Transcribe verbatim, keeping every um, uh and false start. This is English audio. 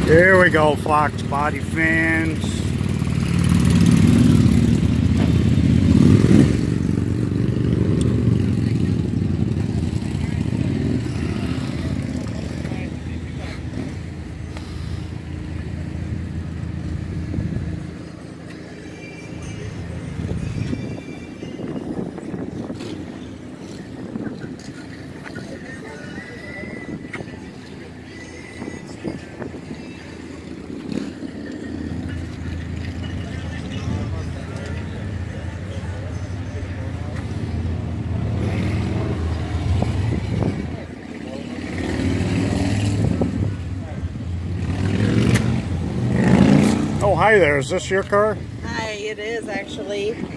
Here we go, Foxbody fans. Oh, hi there. Is this your car? Hi, it is actually.